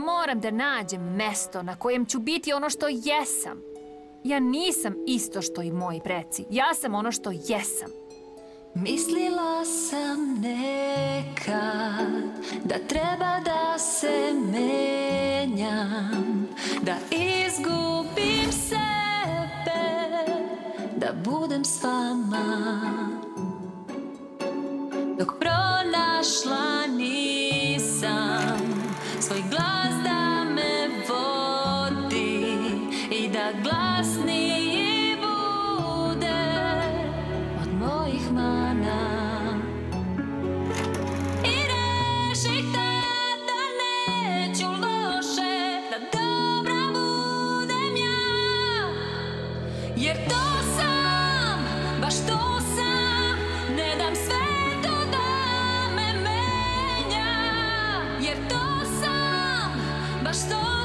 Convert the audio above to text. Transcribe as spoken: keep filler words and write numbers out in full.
moram da nađem mesto na kojem ću biti ono što jesam. Ja nisam isto što i moji preci. Ja sam ono što jesam. Mislila sam nekad da treba da se menjam, da izgubim sebe, da budem s vama. Dok pronašla nisam svoj glas da me vodi i da glasniji bude od mojih mana. I reših tad da neću loše, da dobra budem ja, jer to sam, baš to sam, ne dam sve baš to